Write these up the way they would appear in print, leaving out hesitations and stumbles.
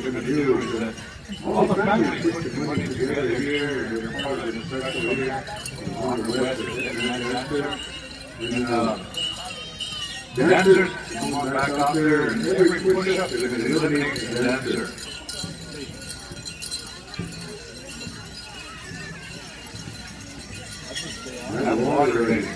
going to do is that all the families put the money together here, and they're part of the special here on the west, and dancers come on back out there, and every push-up is going to eliminate the dancer. I have water ready.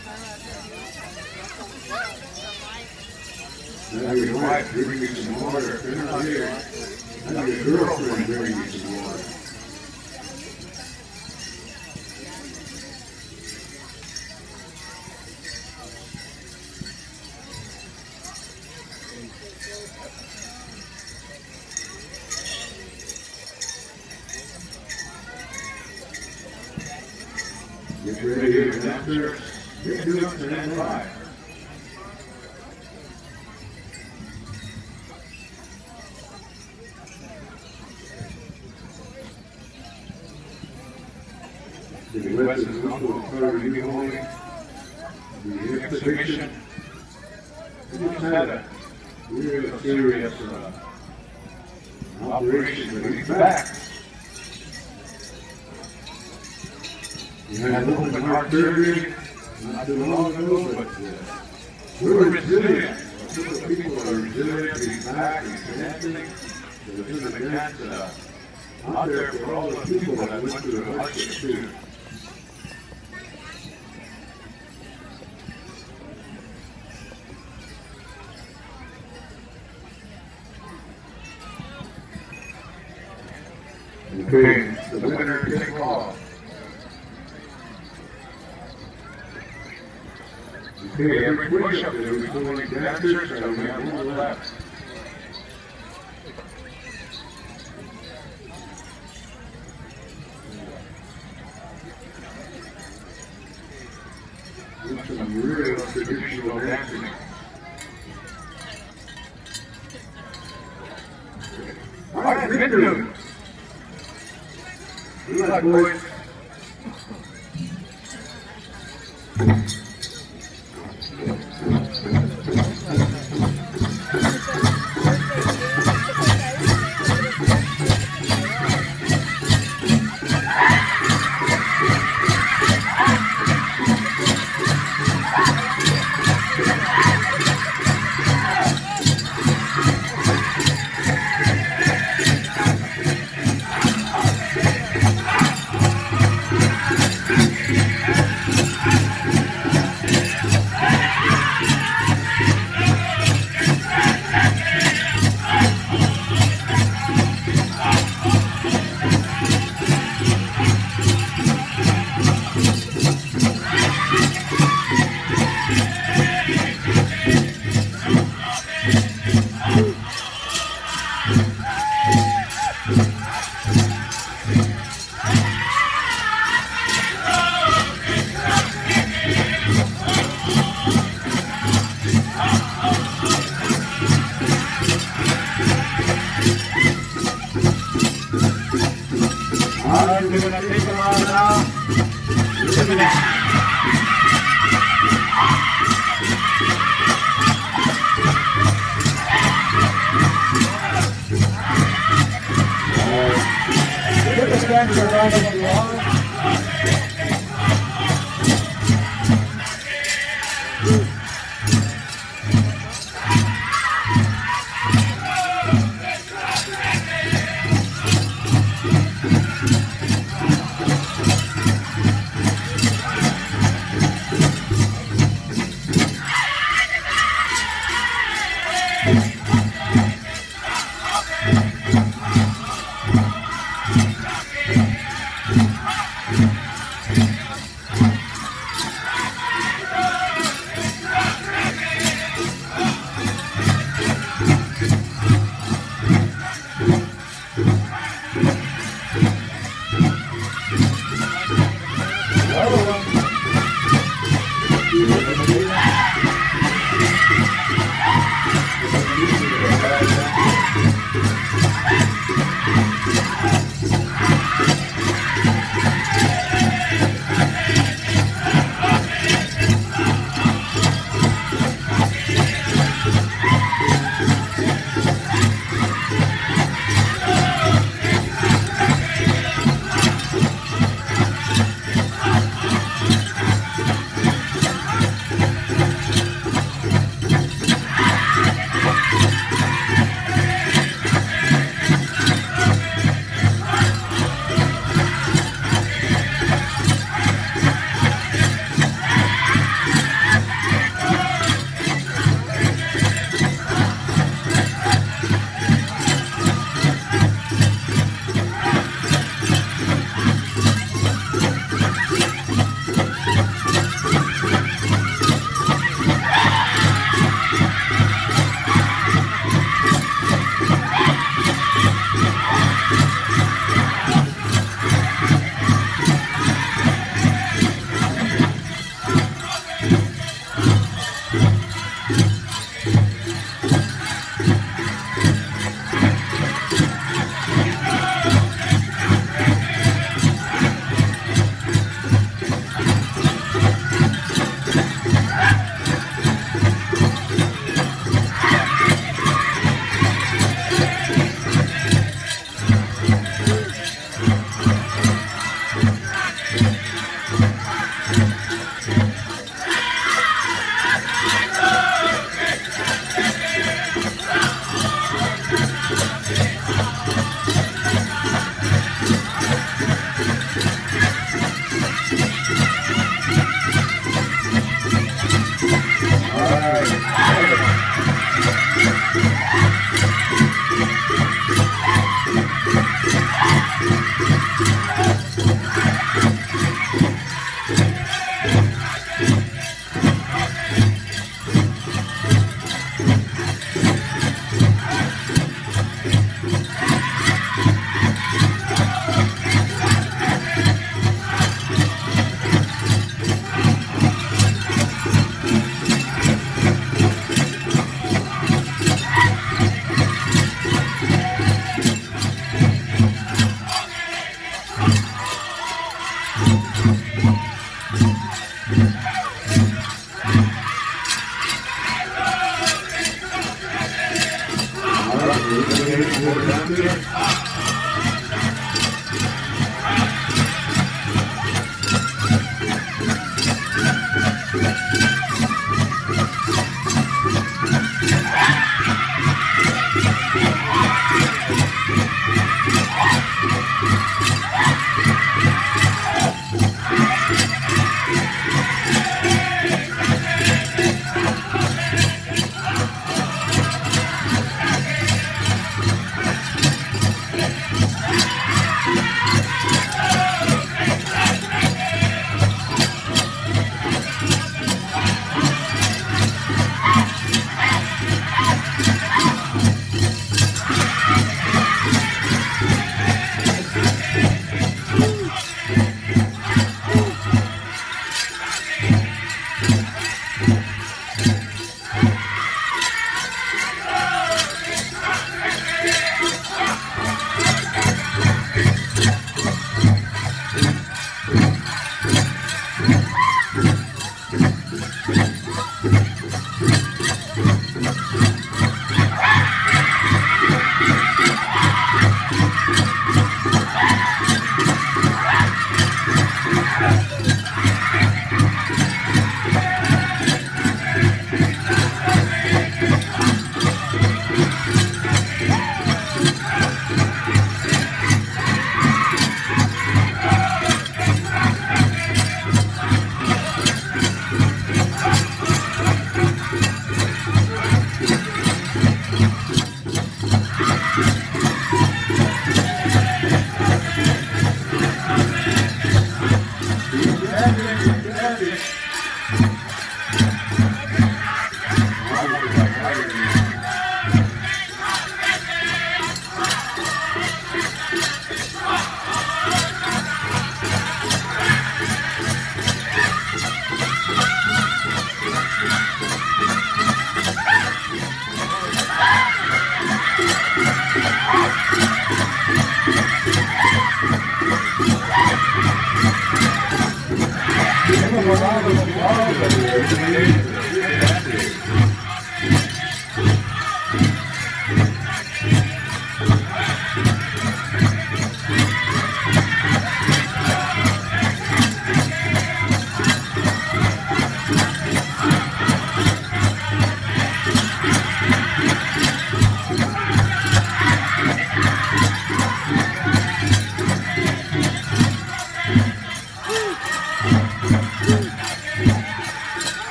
Have your wife bring you some water. If they're not here, have your girlfriend bring you some water. Get ready here, dancers. Get to it, stand by. The West is going to be holding the exhibition. We just had a real serious operation, but he's back. We had an open heart surgery not too long ago, but we're resilient. The people are resilient. He's back. He's dancing. There's a chance out there for all the people that went through the hardship too. Okay, the winner take all. Okay, every push-up there will be 20 dancers, so we have one left. Some real traditional dancing. All right, Victor. Good luck, boys. We're going to take them out now. Look at that. Give the dancers a round of applause. Get it,